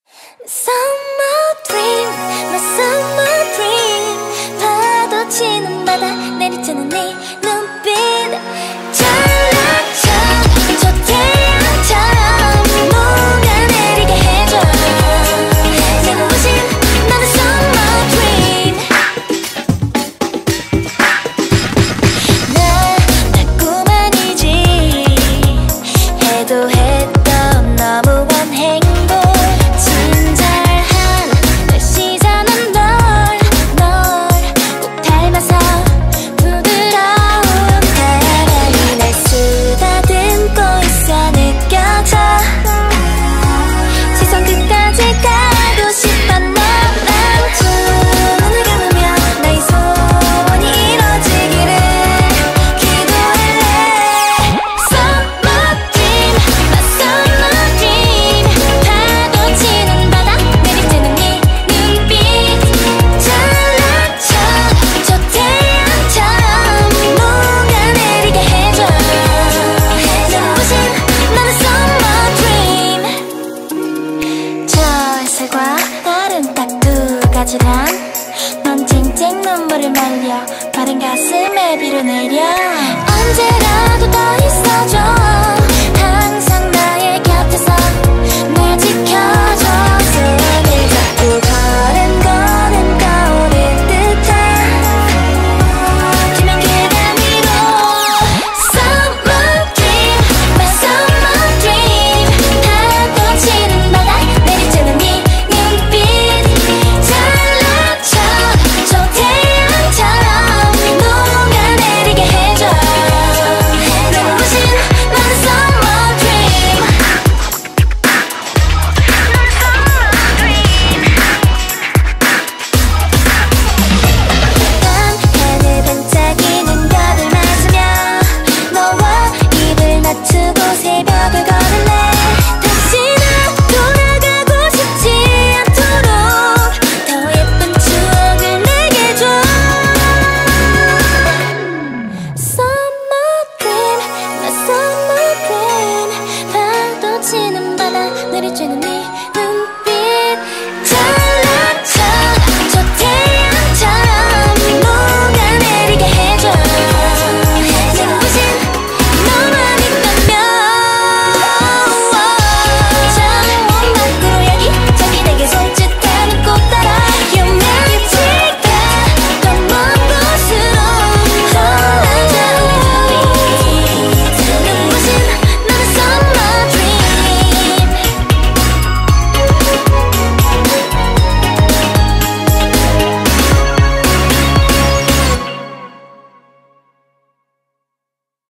Summer dream, my summer dream. 파도 치는 바다 내리쬐는 네 눈빛. 잘라줘 저 태양처럼 녹아내리게 해줘. 내 눈부신 나는 summer dream. 나 꿈 아니지 해도 했던 너무한 행복. 다른 딱 두 가지란 넌 쨍쨍 눈물을 말려 마른 가슴에 비를 내려. 언제라도 더 있어줘. 항상 나의 곁에서 날 지켜줘. 손을 잡고 걸음 떠오를 듯한 기면 계단 위로. Summer dream, my summer dream. 파도 치는 바다 내리쬐는 네 새벽을 걸을래. 다시는 돌아가고 싶지 않도록 더 예쁜 추억을 내게 줘. Summer dream, my summer dream. 파도 치는 바다 내리쬐는 네